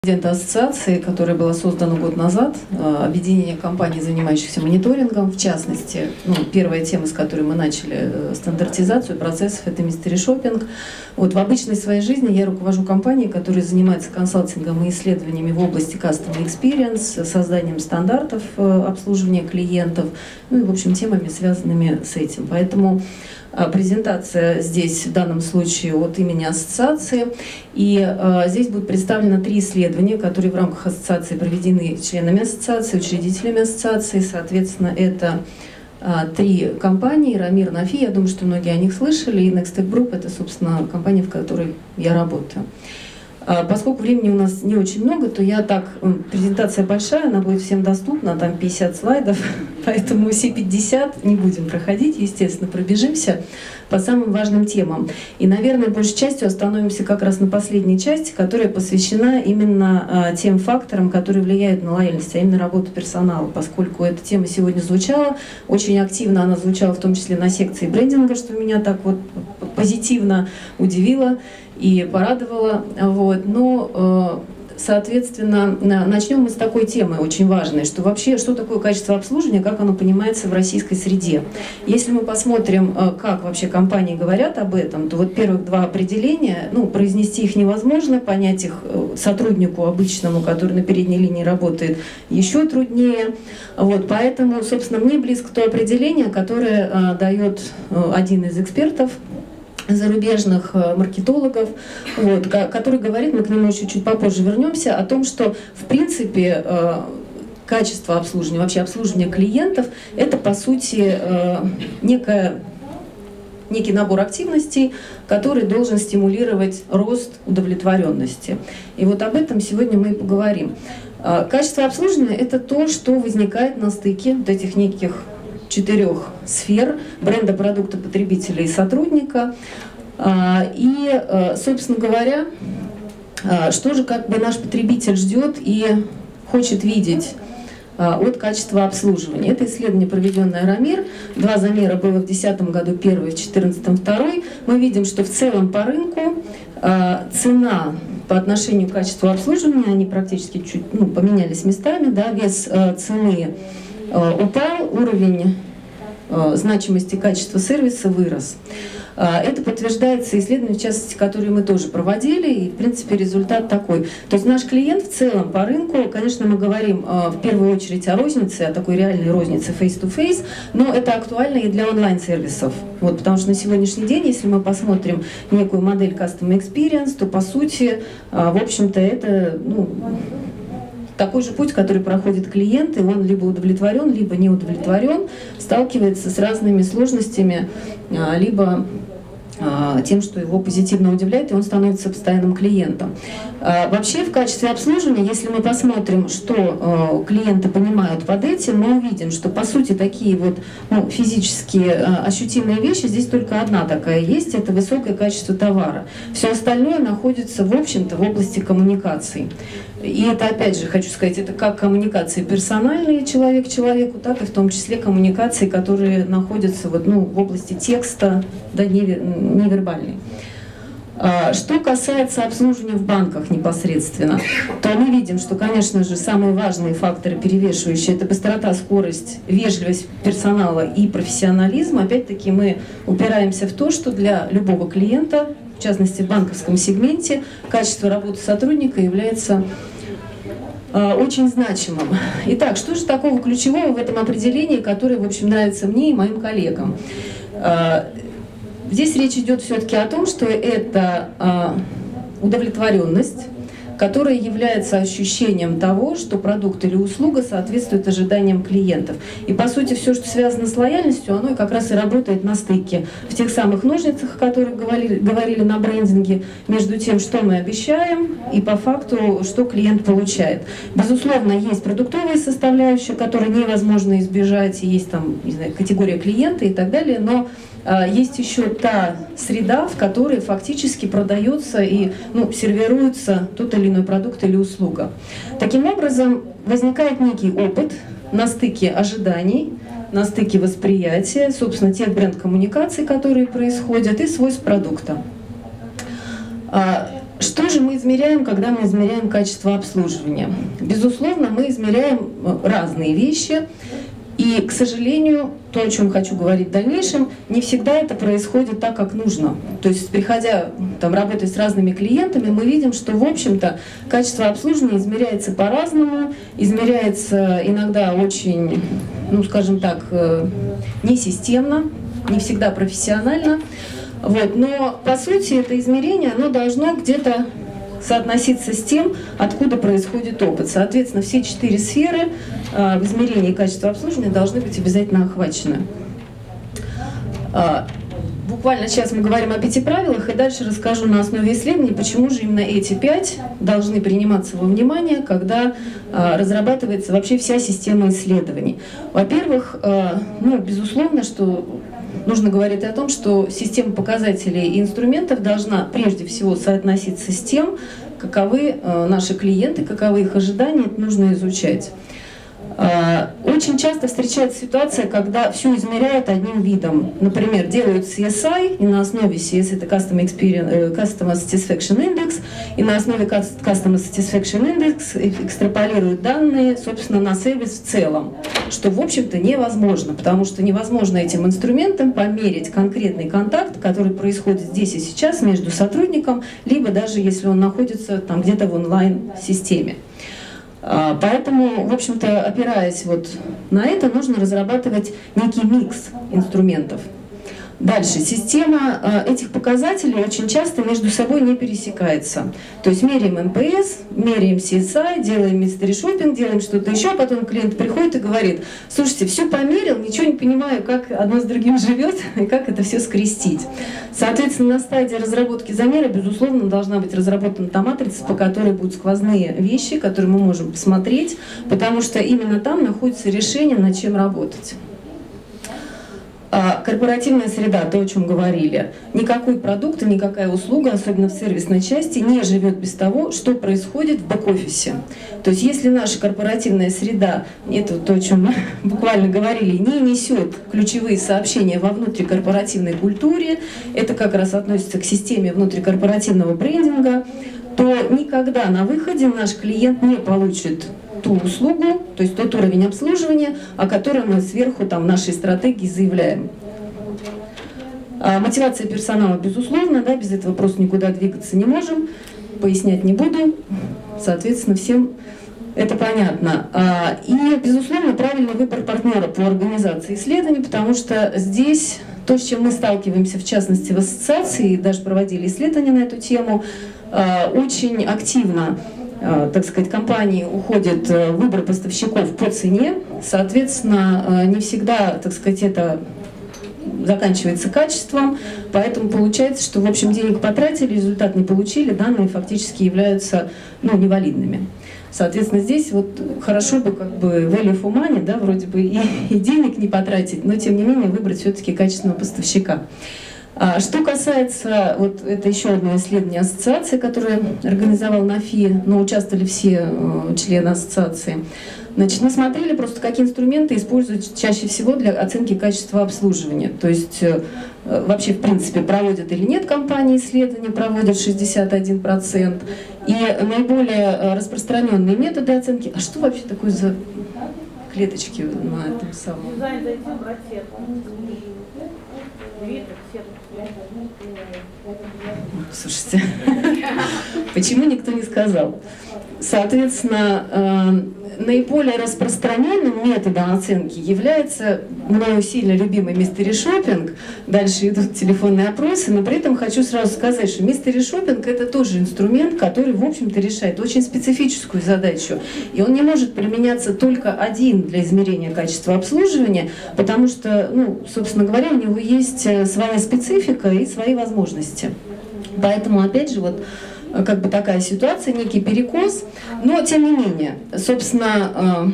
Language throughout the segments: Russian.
Президента ассоциации, которая была создана год назад, объединение компаний, занимающихся мониторингом, в частности, первая тема, с которой мы начали стандартизацию процессов, это Mystery Shopping. Вот в обычной своей жизни я руковожу компанией, которая занимается консалтингом и исследованиями в области Customer Experience, созданием стандартов обслуживания клиентов, ну и, в общем, темами, связанными с этим. Поэтому презентация здесь в данном случае от имени ассоциации. И здесь будут представлены 3 исследования, которые в рамках ассоциации проведены членами ассоциации, учредителями ассоциации. Соответственно, это 3 компании: Рамир, Нафи, я думаю, что многие о них слышали, и Next Step Group — это, собственно, компания, в которой я работаю. Поскольку времени у нас не очень много, то я так, презентация большая, она будет всем доступна, там 50 слайдов, поэтому все 50 не будем проходить, естественно, пробежимся по самым важным темам. И, наверное, большей частью остановимся как раз на последней части, которая посвящена именно тем факторам, которые влияют на лояльность, а именно работу персонала, поскольку эта тема сегодня звучала, очень активно она звучала в том числе на секции брендинга, что меня так вот позитивно удивило и порадовало. Вот. Но, соответственно, начнем мы с такой темы очень важной, что вообще, что такое качество обслуживания, как оно понимается в российской среде. Если мы посмотрим, как вообще компании говорят об этом, то вот первых 2 определения, произнести их невозможно, понять их сотруднику обычному, который на передней линии работает, еще труднее. Вот, поэтому, собственно, мне близко то определение, которое дает один из экспертов, зарубежных маркетологов, вот, который говорит, мы к нему еще чуть попозже вернемся, о том, что в принципе качество обслуживания, вообще обслуживание клиентов, это по сути некий набор активностей, который должен стимулировать рост удовлетворенности. И вот об этом сегодня мы и поговорим. Качество обслуживания — это то, что возникает на стыке вот этих неких 4 сфер: бренда, продукта, потребителя и сотрудника. И, собственно говоря, что же как бы наш потребитель ждет и хочет видеть от качества обслуживания. Это исследование, проведенное Рамир. 2 замера было в 2010 году, первый, в 2014 второй. Мы видим, что в целом по рынку цена по отношению к качеству обслуживания, они практически чуть поменялись местами, да, вес цены упал, уровень значимости качества сервиса вырос. Это подтверждается исследованием, в частности, которые мы тоже проводили, и, в принципе, результат такой. То есть наш клиент в целом по рынку, конечно, мы говорим в первую очередь о рознице, о такой реальной рознице face-to-face, но это актуально и для онлайн-сервисов. Вот, потому что на сегодняшний день, если мы посмотрим некую модель Customer Experience, то, по сути, в общем-то, это такой же путь, который проходит клиент, и он либо удовлетворен, либо не удовлетворен, сталкивается с разными сложностями, либо тем, что его позитивно удивляет, и он становится постоянным клиентом. Вообще, в качестве обслуживания, если мы посмотрим, что клиенты понимают под этим, мы увидим, что, по сути, такие вот физически ощутимые вещи, здесь только одна такая есть, это высокое качество товара. Все остальное находится, в общем-то, в области коммуникаций. И это, опять же, хочу сказать, это как коммуникации персональные человек к человеку, так и в том числе коммуникации, которые находятся вот, в области текста, да, невербальной. Что касается обслуживания в банках непосредственно, то мы видим, что, конечно же, самые важные факторы, перевешивающие, это быстрота, скорость, вежливость персонала и профессионализм. Опять-таки мы упираемся в то, что для любого клиента, в частности в банковском сегменте, качество работы сотрудника является очень значимым. Итак, что же такого ключевого в этом определении, которое, в общем, нравится мне и моим коллегам? Здесь речь идет все-таки о том, что это удовлетворенность, которая является ощущением того, что продукт или услуга соответствует ожиданиям клиентов. И, по сути, все, что связано с лояльностью, оно как раз и работает на стыке в тех самых ножницах, о которых говорили на брендинге, между тем, что мы обещаем, и по факту, что клиент получает. Безусловно, есть продуктовые составляющие, которые невозможно избежать, и есть там, не знаю, категория клиента и так далее, но есть еще та среда, в которой фактически продается и сервируется тот или иной продукт или услуга. Таким образом, возникает некий опыт на стыке ожиданий, на стыке восприятия, собственно, тех бренд-коммуникаций, которые происходят, и свойств продукта. Что же мы измеряем, когда мы измеряем качество обслуживания? Безусловно, мы измеряем разные вещи. И, к сожалению, то, о чем хочу говорить в дальнейшем, не всегда это происходит так, как нужно. То есть, приходя работать с разными клиентами, мы видим, что, в общем-то, качество обслуживания измеряется по-разному, измеряется иногда очень, скажем так, несистемно, не всегда профессионально. Вот. Но, по сути, это измерение, оно должно где-то соотноситься с тем, откуда происходит опыт. Соответственно, все 4 сферы в измерении качества обслуживания должны быть обязательно охвачены. Буквально сейчас мы говорим о 5 правилах, и дальше расскажу на основе исследований, почему же именно эти 5 должны приниматься во внимание, когда разрабатывается вообще вся система исследований. Во-первых, безусловно, что нужно говорить о том, что система показателей и инструментов должна прежде всего соотноситься с тем, каковы наши клиенты, каковы их ожидания, это нужно изучать. Очень часто встречается ситуация, когда все измеряют одним видом. Например, делают CSI, и на основе CS это Customer Satisfaction Index, и на основе Customer Satisfaction Index экстраполируют данные, собственно, на сервис в целом, что, в общем-то, невозможно, потому что невозможно этим инструментом померить конкретный контакт, который происходит здесь и сейчас между сотрудником, либо даже если он находится там где-то в онлайн-системе. Поэтому, в общем-то, опираясь на это, нужно разрабатывать некий микс инструментов. Дальше. Система этих показателей очень часто между собой не пересекается. То есть меряем НПС, меряем CSI, делаем mystery shopping, делаем что-то еще, а потом клиент приходит и говорит: слушайте, все померил, ничего не понимаю, как одно с другим живет и как это все скрестить. Соответственно, на стадии разработки замера, безусловно, должна быть разработана та матрица, по которой будут сквозные вещи, которые мы можем посмотреть, потому что именно там находится решение, над чем работать. Корпоративная среда, то, о чем говорили. Никакой продукт и никакая услуга, особенно в сервисной части, не живет без того, что происходит в бэк-офисе. То есть если наша корпоративная среда, это то, о чем мы буквально говорили, не несет ключевые сообщения во внутрикорпоративной культуре, это как раз относится к системе внутрикорпоративного брендинга, то никогда на выходе наш клиент не получит ту услугу, то есть тот уровень обслуживания, о котором мы сверху в нашей стратегии заявляем. Мотивация персонала, безусловно, без этого просто никуда двигаться не можем, пояснять не буду, соответственно, всем это понятно. И, безусловно, правильный выбор партнера по организации исследований, потому что здесь то, с чем мы сталкиваемся, в частности, в ассоциации, даже проводили исследования на эту тему, очень активно, так сказать, компании уходит в выбор поставщиков по цене, соответственно, не всегда, так сказать, это заканчивается качеством, поэтому получается, что, в общем, денег потратили, результат не получили, данные фактически являются, невалидными. Соответственно, здесь хорошо бы value for money, вроде бы и денег не потратить, но тем не менее выбрать все-таки качественного поставщика. Что касается, это еще одно исследование ассоциации, которое организовал НАФИ, но участвовали все члены ассоциации. Значит, мы смотрели просто, какие инструменты используют чаще всего для оценки качества обслуживания. То есть вообще, в принципе, проводят или нет компании исследования, проводят 61%. И наиболее распространенные методы оценки. А что вообще такое за клеточки на этом самом? Слушайте, почему никто не сказал? Соответственно, наиболее распространенным методом оценки является мною сильно любимый mystery shopping. Дальше идут телефонные опросы, но при этом хочу сразу сказать, что mystery shopping — это тоже инструмент, который, в общем-то, решает очень специфическую задачу. И он не может применяться только один для измерения качества обслуживания, потому что, собственно говоря, у него есть своя специфика и свои возможности. Поэтому, опять же, такая ситуация, некий перекос, но тем не менее, собственно,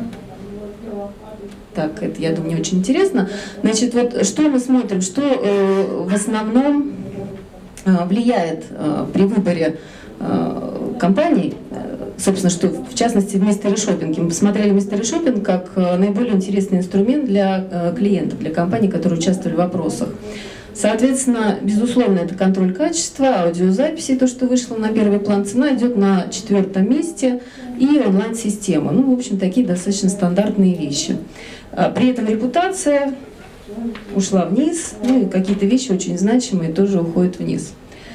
так, это, я думаю, не очень интересно. Значит, что мы смотрим, что в основном влияет при выборе компаний, собственно, что в частности в mystery shopping. Мы посмотрели mystery shopping как наиболее интересный инструмент для клиентов, для компаний, которые участвовали в опросах. Соответственно, безусловно, это контроль качества, аудиозаписи, то, что вышло на первый план, цена идет на 4-м месте, и онлайн-система. Ну, в общем, такие достаточно стандартные вещи. При этом репутация ушла вниз, ну и какие-то вещи очень значимые тоже уходят вниз.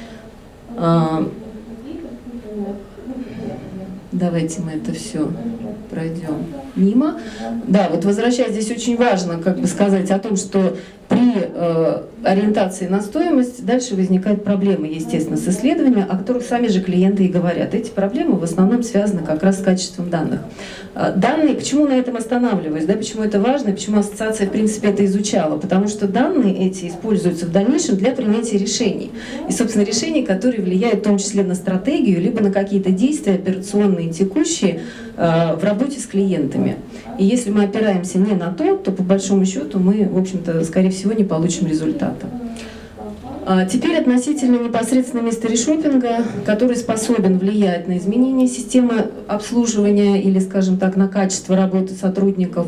Давайте мы это все пройдем мимо. Да, вот возвращаясь, здесь очень важно как бы сказать о том, что при ориентации на стоимость дальше возникают проблемы, естественно, с исследованием, о которых сами же клиенты и говорят. Эти проблемы в основном связаны как раз с качеством данных. Данные, почему на этом останавливаюсь, да, почему это важно, и почему ассоциация, в принципе, это изучала? Потому что данные эти используются в дальнейшем для принятия решений. И, собственно, решений, которые влияют в том числе на стратегию, либо на какие-то действия операционные, текущие, в работе с клиентами. И если мы опираемся не на то по большому счету мы, в общем-то, скорее всего, не получим результата. Теперь относительно непосредственно мистери-шоппинга, который способен влиять на изменение системы обслуживания или, скажем так, на качество работы сотрудников,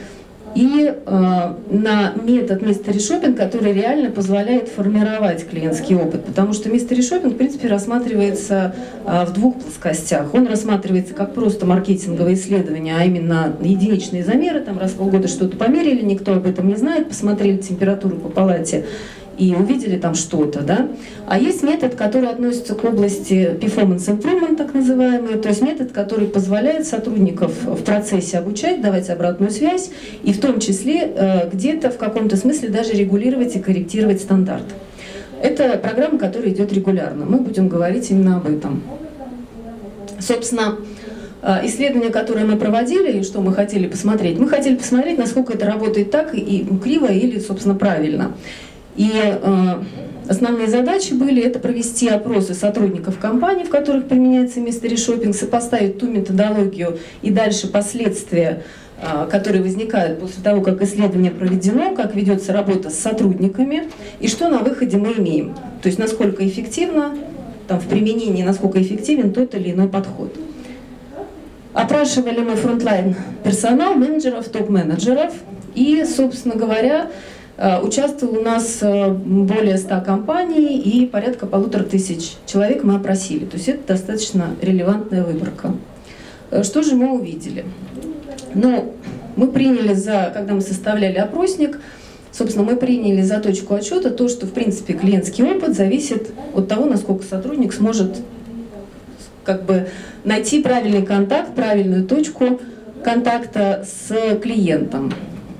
и на метод мистери-шоппинг, который реально позволяет формировать клиентский опыт. Потому что мистери-шоппинг, в принципе, рассматривается в двух плоскостях. Он рассматривается как просто маркетинговое исследование, а именно единичные замеры, там раз в полгода что-то померили, никто об этом не знает, посмотрели температуру по палате и увидели там что-то, да. А есть метод, который относится к области performance improvement, так называемый, то есть метод, который позволяет сотрудников в процессе обучать, давать обратную связь, и в том числе где-то в каком-то смысле даже регулировать и корректировать стандарт. Это программа, которая идет регулярно. Мы будем говорить именно об этом. Собственно, исследование, которое мы проводили, и что мы хотели посмотреть? Мы хотели посмотреть, насколько это работает так и криво или, собственно, правильно. И основные задачи были это провести опросы сотрудников компаний, в которых применяется мистери-шоппинг, сопоставить ту методологию и дальше последствия, которые возникают после того, как исследование проведено, как ведется работа с сотрудниками и что на выходе мы имеем. То есть насколько эффективно там, в применении, насколько эффективен тот или иной подход. Опрашивали мы фронтлайн персонал, менеджеров, топ-менеджеров и, собственно говоря, участвовало у нас более 100 компаний и порядка 1500 человек мы опросили. То есть это достаточно релевантная выборка. Что же мы увидели? Ну, мы приняли когда мы составляли опросник, собственно, мы приняли за точку отсчета то, что, в принципе, клиентский опыт зависит от того, насколько сотрудник сможет как бы найти правильный контакт, правильную точку контакта с клиентом.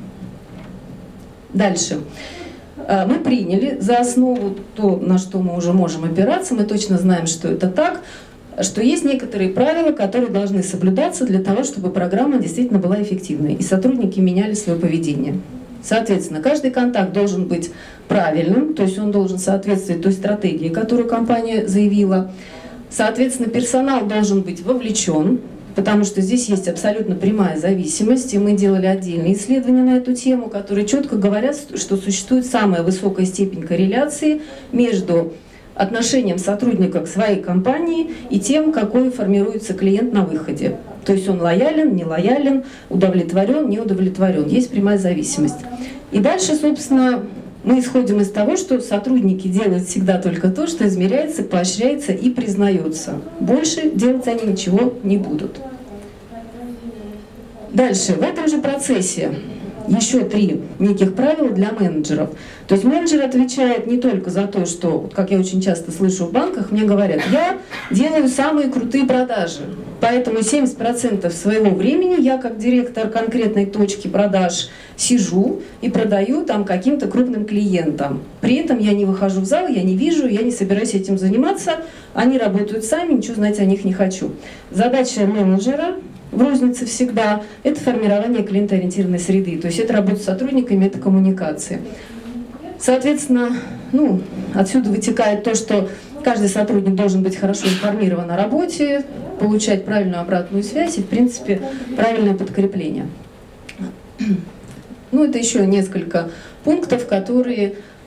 Дальше. Мы приняли за основу то, на что мы уже можем опираться, мы точно знаем, что это так, что есть некоторые правила, которые должны соблюдаться для того, чтобы программа действительно была эффективной, и сотрудники меняли свое поведение. Соответственно, каждый контакт должен быть правильным, то есть он должен соответствовать той стратегии, которую компания заявила. Соответственно, персонал должен быть вовлечен, потому что здесь есть абсолютно прямая зависимость, и мы делали отдельные исследования на эту тему, которые четко говорят, что существует самая высокая степень корреляции между отношением сотрудника к своей компании и тем, какой формируется клиент на выходе. То есть он лоялен, не лоялен, удовлетворен, не удовлетворен. Есть прямая зависимость. И дальше, собственно, мы исходим из того, что сотрудники делают всегда только то, что измеряется, поощряется и признается. Больше делать они ничего не будут. Дальше, в этом же процессе еще 3 неких правила для менеджеров. То есть менеджер отвечает не только за то, что, как я очень часто слышу в банках, мне говорят, я делаю самые крутые продажи, поэтому 70% своего времени я как директор конкретной точки продаж сижу и продаю там каким-то крупным клиентам. При этом я не выхожу в зал, я не вижу, я не собираюсь этим заниматься, они работают сами, ничего знать о них не хочу. Задача менеджера в рознице всегда – это формирование клиентоориентированной среды, то есть это работа с сотрудниками, это коммуникация. Соответственно, отсюда вытекает то, что каждый сотрудник должен быть хорошо информирован о работе, получать правильную обратную связь и, в принципе, правильное подкрепление. Это еще несколько пунктов, которые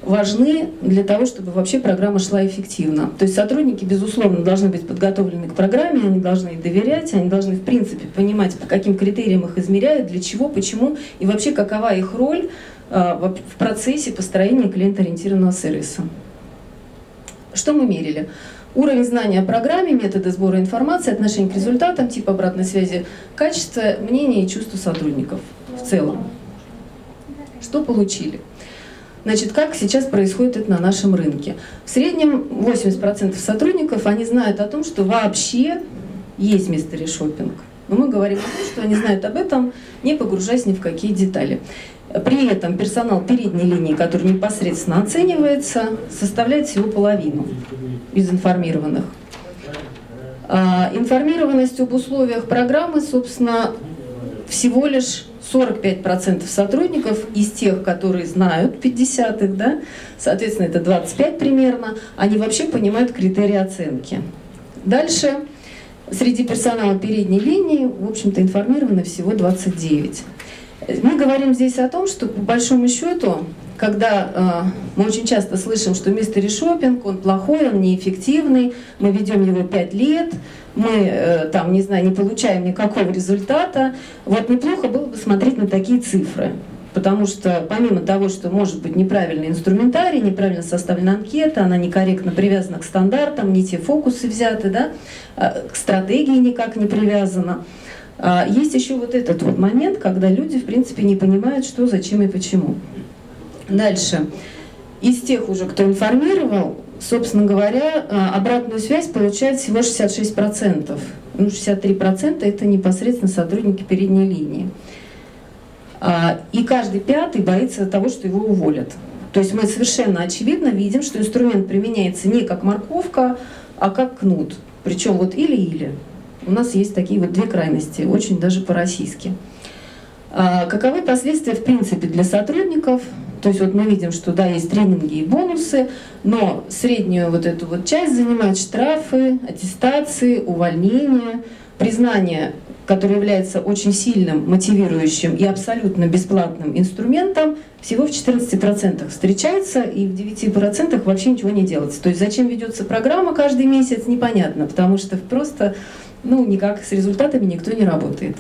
важны для того, чтобы вообще программа шла эффективно. То есть сотрудники, безусловно, должны быть подготовлены к программе, они должны ей доверять, они должны, в принципе, понимать, по каким критериям их измеряют, для чего, почему, и вообще какова их роль в процессе построения клиент-ориентированного сервиса. Что мы мерили? Уровень знания о программе, методы сбора информации, отношение к результатам, тип обратной связи, качество, мнение и чувства сотрудников в целом. Что получили? Значит, как сейчас происходит это на нашем рынке? В среднем 80% сотрудников, они знают о том, что вообще есть мистери-шоппинг. Но мы говорим о том, что они знают об этом, не погружаясь ни в какие детали. При этом персонал передней линии, который непосредственно оценивается, составляет всего половину из информированных. Информированность об условиях программы, собственно, всего лишь 45% сотрудников из тех, которые знают 50-х, да, соответственно, это 25 примерно, они вообще понимают критерии оценки. Дальше, среди персонала передней линии, в общем-то, информированы всего 29. Мы говорим здесь о том, что по большому счету, когда мы очень часто слышим, что мистери-шоппинг, он плохой, он неэффективный, мы ведем его 5 лет, мы там, не знаю, не получаем никакого результата, вот неплохо было бы смотреть на такие цифры. Потому что помимо того, что может быть неправильный инструментарий, неправильно составлена анкета, она некорректно привязана к стандартам, не те фокусы взяты, да, к стратегии никак не привязана. Есть еще вот этот вот момент, когда люди, в принципе, не понимают, что, зачем и почему. Дальше. Из тех уже, кто информировал, собственно говоря, обратную связь получает всего 66%. Ну, 63% это непосредственно сотрудники передней линии. И каждый пятый боится того, что его уволят. То есть мы совершенно очевидно видим, что инструмент применяется не как морковка, а как кнут. Причем вот или-или. У нас есть такие вот две крайности, очень даже по-российски. Каковы последствия в принципе для сотрудников? То есть вот мы видим, что да, есть тренинги и бонусы, но среднюю вот эту вот часть занимают штрафы, аттестации, увольнения, признание, которое является очень сильным, мотивирующим и абсолютно бесплатным инструментом, всего в 14% встречается, и в 9% вообще ничего не делается. То есть зачем ведется программа каждый месяц, непонятно, потому что просто никак с результатами никто не работает.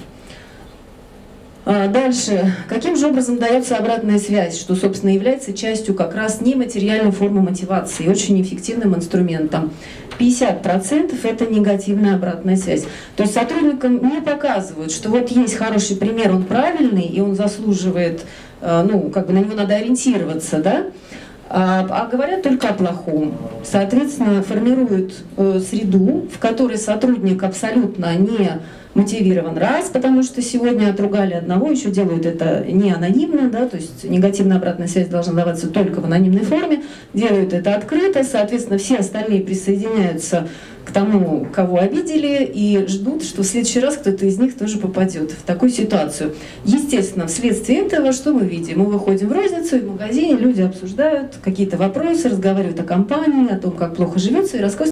Дальше. Каким же образом дается обратная связь, что, собственно, является частью как раз нематериальной формы мотивации, очень эффективным инструментом. 50% это негативная обратная связь. То есть сотрудникам не показывают, что вот есть хороший пример, он правильный, и он заслуживает, на него надо ориентироваться, да? А говорят только о плохом. Соответственно, формируют среду, в которой сотрудник абсолютно не мотивирован, раз, потому что сегодня отругали одного, еще делают это не анонимно, да, то есть негативная обратная связь должна даваться только в анонимной форме, делают это открыто, соответственно, все остальные присоединяются к тому, кого обидели, и ждут, что в следующий раз кто-то из них тоже попадет в такую ситуацию. Естественно, вследствие этого что мы видим? Мы выходим в розницу, и в магазине люди обсуждают какие-то вопросы, разговаривают о компании, о том, как плохо живется, и рассказывают